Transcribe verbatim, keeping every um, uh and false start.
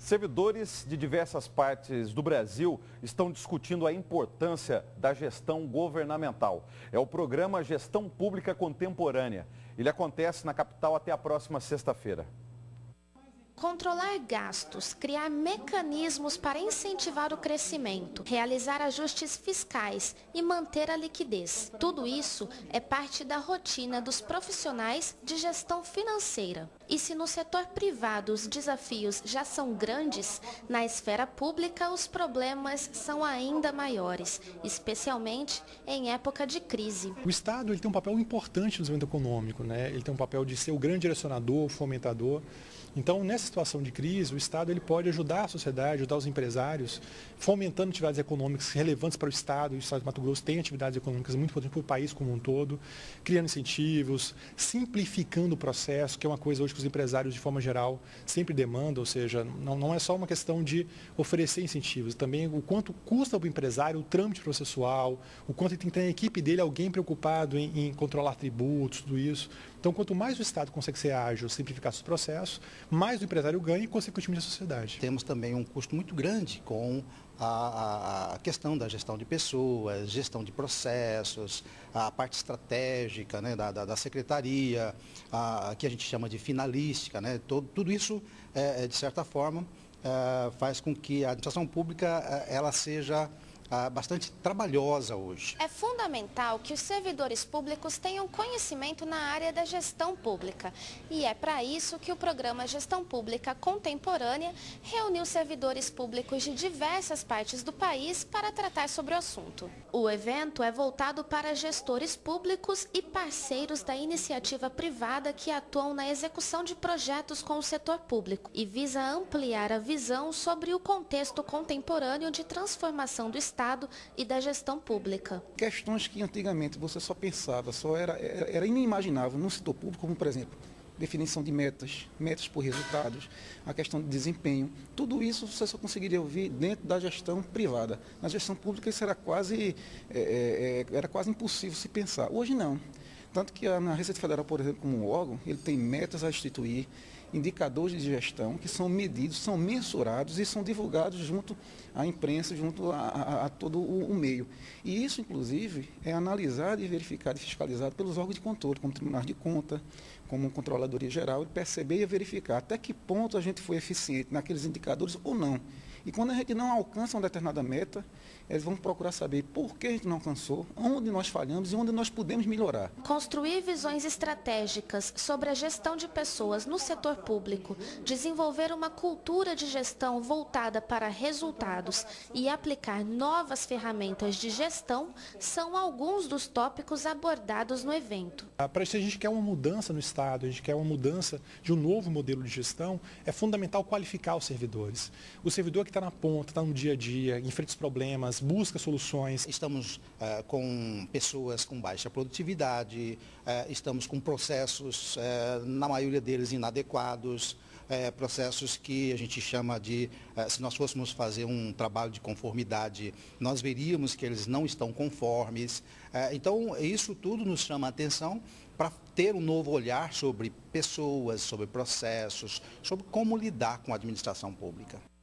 Servidores de diversas partes do Brasil estão discutindo a importância da gestão governamental. É o programa Gestão Pública Contemporânea. Ele acontece na capital até a próxima sexta-feira. Controlar gastos, criar mecanismos para incentivar o crescimento, realizar ajustes fiscais e manter a liquidez. Tudo isso é parte da rotina dos profissionais de gestão financeira. E se no setor privado os desafios já são grandes, na esfera pública os problemas são ainda maiores, especialmente em época de crise. O Estado ele tem um papel importante no desenvolvimento econômico, né? Ele tem um papel de ser o grande direcionador, fomentador. Então, nessa situação de crise, o Estado ele pode ajudar a sociedade, ajudar os empresários, fomentando atividades econômicas relevantes para o Estado. O Estado de Mato Grosso tem atividades econômicas muito importantes para o país como um todo, criando incentivos, simplificando o processo, que é uma coisa hoje que os empresários, de forma geral, sempre demandam. Ou seja, não, não é só uma questão de oferecer incentivos, também o quanto custa para o empresário o trâmite processual, o quanto ele tem que ter na equipe dele alguém preocupado em, em controlar tributos, tudo isso. Então, quanto mais o Estado consegue ser ágil, simplificar seus processos, mais o empresário ganha e, consequentemente, a sociedade. Temos também um custo muito grande com a, a questão da gestão de pessoas, gestão de processos, a parte estratégica, né, da, da, da secretaria, a, que a gente chama de finalística, né? Todo, tudo isso, é, de certa forma, é, faz com que a administração pública ela seja Ah, bastante trabalhosa hoje. É fundamental que os servidores públicos tenham conhecimento na área da gestão pública. E é para isso que o programa Gestão Pública Contemporânea reuniu servidores públicos de diversas partes do país para tratar sobre o assunto. O evento é voltado para gestores públicos e parceiros da iniciativa privada que atuam na execução de projetos com o setor público e visa ampliar a visão sobre o contexto contemporâneo de transformação do Estado Estado e da gestão pública. Questões que antigamente você só pensava, só era, era, era inimaginável no setor público, como por exemplo, definição de metas, metas por resultados, a questão de desempenho, tudo isso você só conseguiria ouvir dentro da gestão privada. Na gestão pública isso era quase, é, é, era quase impossível se pensar. Hoje não. Tanto que na Receita Federal, por exemplo, como um órgão, ele tem metas a instituir, indicadores de gestão que são medidos, são mensurados e são divulgados junto à imprensa, junto a, a, a todo o, o meio. E isso, inclusive, é analisado e verificado e fiscalizado pelos órgãos de controle, como Tribunal de Contas, como Controladoria Geral, e perceber e verificar até que ponto a gente foi eficiente naqueles indicadores ou não. E quando a gente não alcança uma determinada meta, eles vão procurar saber por que a gente não alcançou, onde nós falhamos e onde nós podemos melhorar. Construir visões estratégicas sobre a gestão de pessoas no setor público, desenvolver uma cultura de gestão voltada para resultados e aplicar novas ferramentas de gestão são alguns dos tópicos abordados no evento. Para isso, a gente quer uma mudança no Estado, a gente quer uma mudança de um novo modelo de gestão, é fundamental qualificar os servidores. O servidor que está na ponta, está no dia a dia, enfrenta os problemas, busca soluções. Estamos uh, com pessoas com baixa produtividade, uh, estamos com processos, uh, na maioria deles, inadequados, uh, processos que a gente chama de, uh, se nós fôssemos fazer um trabalho de conformidade, nós veríamos que eles não estão conformes. Uh, então, isso tudo nos chama a atenção para ter um novo olhar sobre pessoas, sobre processos, sobre como lidar com a administração pública.